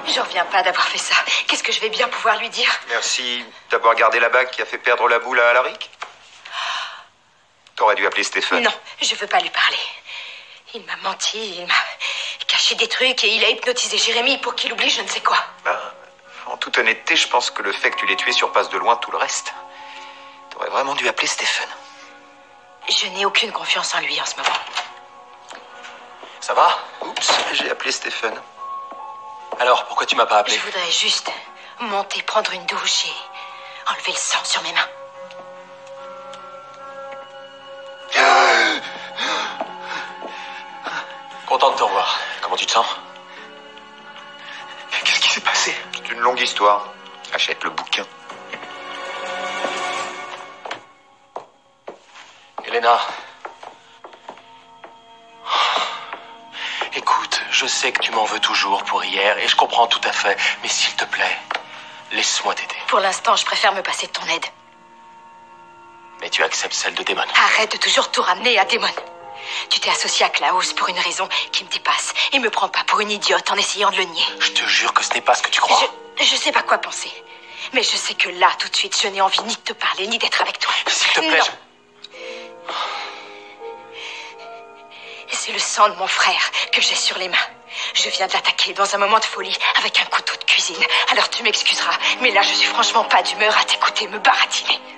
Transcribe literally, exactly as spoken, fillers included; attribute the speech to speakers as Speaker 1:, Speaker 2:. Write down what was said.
Speaker 1: J'en reviens pas d'avoir fait ça. Qu'est-ce que je vais bien pouvoir lui dire?
Speaker 2: Merci d'avoir gardé la bague qui a fait perdre la boule à Alaric. T'aurais dû appeler Stephen.
Speaker 1: Non, je veux pas lui parler. Il m'a menti, il m'a caché des trucs et il a hypnotisé Jérémy pour qu'il oublie je ne sais quoi.
Speaker 2: Ben, en toute honnêteté, je pense que le fait que tu l'aies tué surpasse de loin tout le reste. T'aurais vraiment dû appeler Stephen.
Speaker 1: Je n'ai aucune confiance en lui en ce moment.
Speaker 3: Ça va?
Speaker 2: Oups, j'ai appelé Stephen.
Speaker 3: Alors, pourquoi tu m'as pas appelé?
Speaker 1: Je voudrais juste monter, prendre une douche et enlever le sang sur mes mains.
Speaker 3: Content de te revoir. Comment tu te sens?
Speaker 2: Qu'est-ce qui s'est passé? C'est une longue histoire. Achète le bouquin.
Speaker 3: Elena. Écoute, je sais que tu m'en veux toujours pour hier et je comprends tout à fait, mais s'il te plaît, laisse-moi t'aider.
Speaker 1: Pour l'instant, je préfère me passer de ton aide.
Speaker 3: Mais tu acceptes celle de Damon.
Speaker 1: Arrête de toujours tout ramener à Damon. Tu t'es associé à Klaus pour une raison qui me dépasse et me prends pas pour une idiote en essayant de le nier.
Speaker 3: Je te jure que ce n'est pas ce que tu crois.
Speaker 1: Je, je sais pas quoi penser. Mais je sais que là, tout de suite, je n'ai envie ni de te parler, ni d'être avec toi.
Speaker 3: S'il te plaît,
Speaker 1: non.
Speaker 3: je...
Speaker 1: C'est le sang de mon frère que j'ai sur les mains. Je viens de l'attaquer dans un moment de folie avec un couteau de cuisine. Alors tu m'excuseras, mais là je suis franchement pas d'humeur à t'écouter me baratiner.